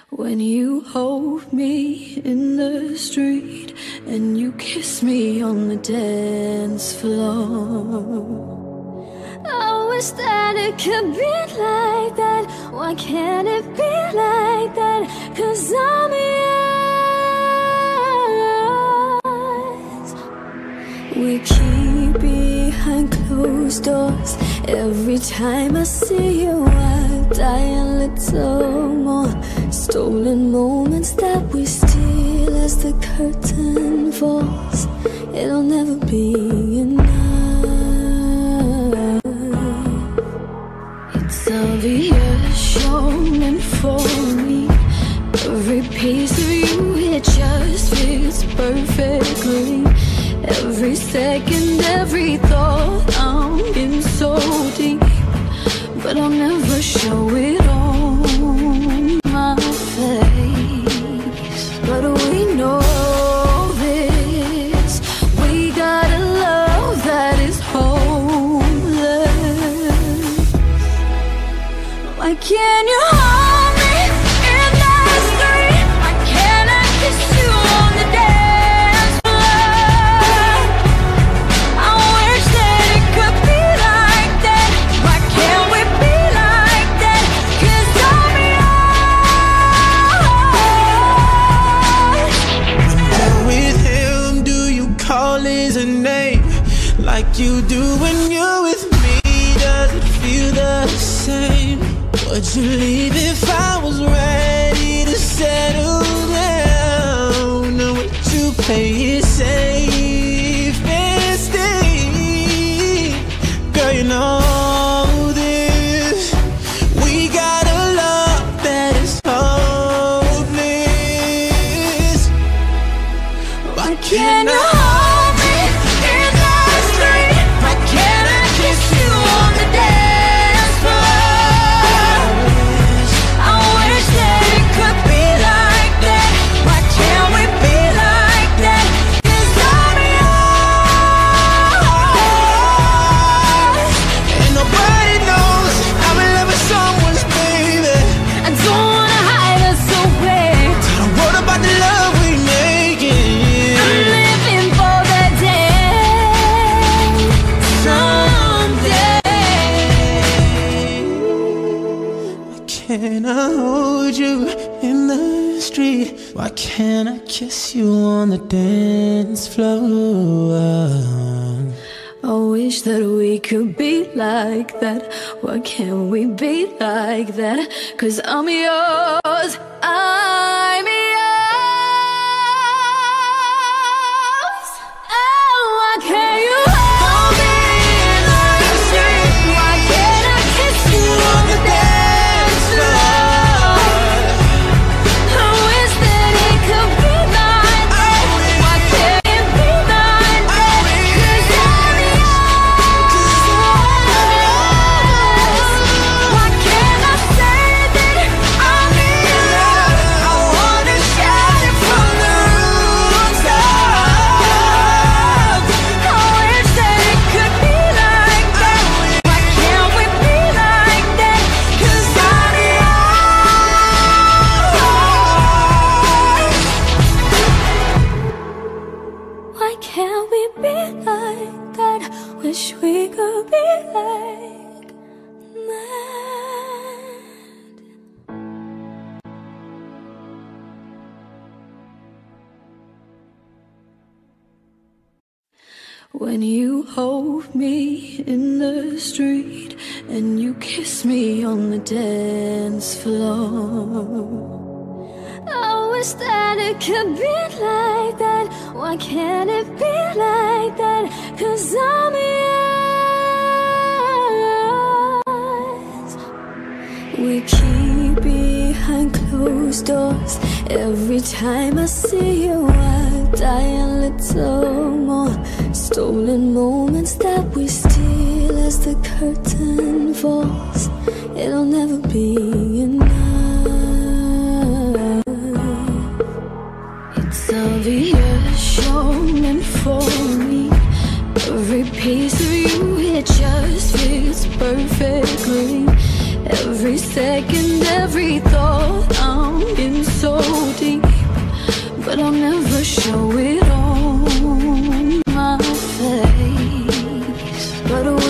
When you hold me in the street and you kiss me on the dance floor, I wish that it could be like that. Why can't it be like that? 'Cause I'm yours. We keep behind closed doors. Every time I see you, I die a little more. Stolen moments that we steal as the curtain falls. It'll never be enough. It's obvious you're meant for me. Every piece of you, it just fits perfectly. Every second, every thought, I'm in so deep, but I'll never show it on my face. But we know this, we got a love that is hopeless. Why can't you hold me in the street? Why can't I kiss you on the dance floor? I wish that it could be like that. Why can't we be like that? 'Cause I'm yours. And with him, do you call his name like you do when you're with me? Does it feel the same? Would you leave if I was ready to settle down? Or would you play it safe and stay? Girl, you know this, we got a love that is hopeless. Why can't I hold me in the street? Why can't I kiss you on the dance floor? I wish that it could be like that. Why can't we be like that? 'Cause I'm yours. And nobody knows I'm in love with someone's baby. I don't wanna hide us away. Don't worry about the love we making. I'm living for that day, someday. Why can't I hold you in the street? Why can't I kiss you on the dance floor? I wish that we could be like that. Why can't we be like that? 'Cause I'm yours, I'm yours. Oh, why can't you hold me in the street? Why can't I kiss you on the dance floor? I wish that it could be like that. Why can't it be like that? 'Cause I'm yours. Why can't I say that I'm in love? I wanna shout it from the rooftops. I wish that it could be like that. Why can't we be like that? 'Cause I'm yours. Why can't we be like that? Wish we could be like that. When you hold me in the street and you kiss me on the dance floor, I wish that it could be like that. Why can't it be like that? 'Cause I'm yours. We keep behind closed doors. Every time I see you, I die a little more. Stolen moments that we steal as the curtain falls. It'll never be enough. It's obvious you're meant for me. Every piece of you, it just fits perfectly. Every second, every thought, I'm in never show it on my face, but